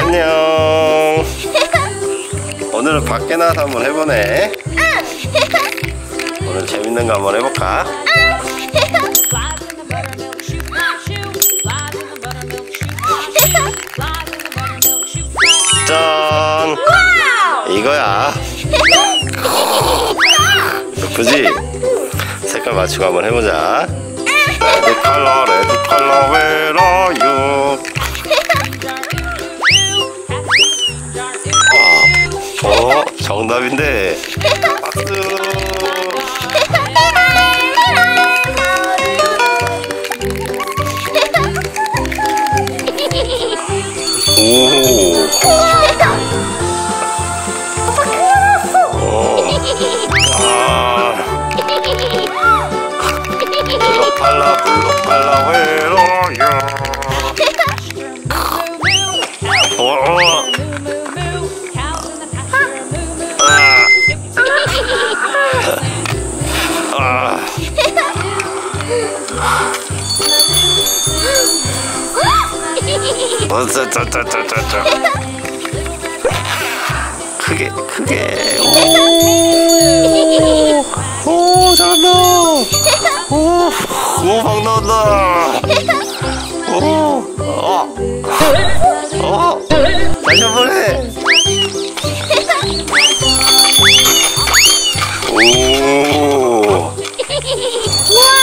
안녕. 오늘은 밖에 나가서 한번 해보네. 오늘 재밌는 거 한번 해볼까? 짠! 이거야. 예쁘지? 색깔 맞추고 한번 해보자. 레드 컬러 where are you? 정답인데. 박수. 오. 블록팔라 where are you? 크게. 오, 잘한다. 오, 막 나온다. 다시 한 번 해. 오.